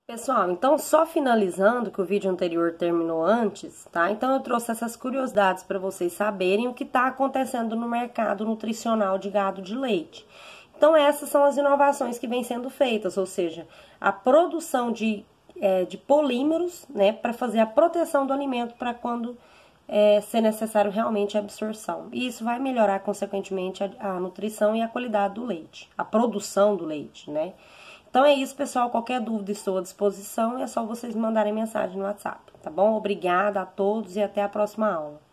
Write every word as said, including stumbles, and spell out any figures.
Pessoal, então só finalizando, que o vídeo anterior terminou antes, tá? Então eu trouxe essas curiosidades para vocês saberem o que está acontecendo no mercado nutricional de gado de leite. Então essas são as inovações que vêm sendo feitas, ou seja, a produção de, é, de polímeros, né, para fazer a proteção do alimento para quando é, ser necessário realmente a absorção. E isso vai melhorar, consequentemente, a, a nutrição e a qualidade do leite, a produção do leite, né? Então é isso, pessoal. Qualquer dúvida estou à disposição e é só vocês mandarem mensagem no WhatsApp, tá bom? Obrigada a todos e até a próxima aula.